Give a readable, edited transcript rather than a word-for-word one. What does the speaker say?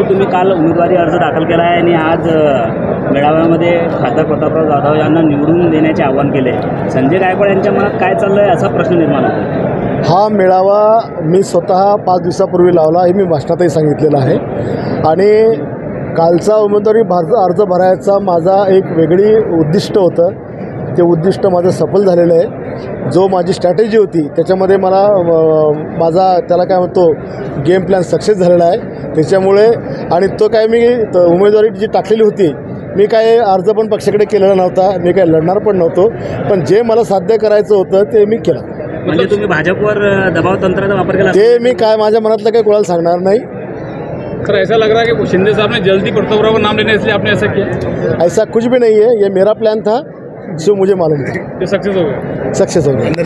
तुम्ही काल उमेदवारी अर्ज दाखल केला आहे आणि आज मेळाव्यामध्ये खासदार प्रतापराव जाधव यांना निवडून देण्याचे आवाहन केले. संजय गायकवाड यांच्या मनात काय चाललं आहे असा प्रश्न निर्माण होतो. हा मेळावा मी स्वतः 5 दिवसापूर्वी लावला हे मी भाषणातही सांगितलेलं आहे. आणि कालचा उमेदवारी अर्ज भरायचा माझा एक वेगळी उद्दिष्ट होतं. ते उद्दिष्ट माझं सफल झालेलं आहे. जो माझी स्ट्रॅटेजी होती त्याच्यामध्ये मला माझा त्याला काय म्हणतो गेम प्लॅन सक्सेस झालेला आहे. त्याच्यामुळे आणि तो काय मी उमेदवारी जी टाकलेली होती मी काय अर्ज पण पक्षाकडे केलेला नव्हता. मी काय लढणार पण नव्हतो. पण जे मला साध्य करायचं होतं ते मी केलं. म्हणजे तुम्ही भाजपवर दबाव तंत्राचा वापर केला ते मी काय माझ्या मनातलं काही कोणाला सांगणार नहीं. सर ऐसा लग रहा है कि शिंदे साहब ने जल्दी प्रतापराव को नाम लेने इसलिए आपने ऐसा किया. ऐसा कुछ भी नहीं है. ये मेरा प्लान था जो मुझे मालूम था. ये सक्सेस हो गया. सक्सेस हो गया.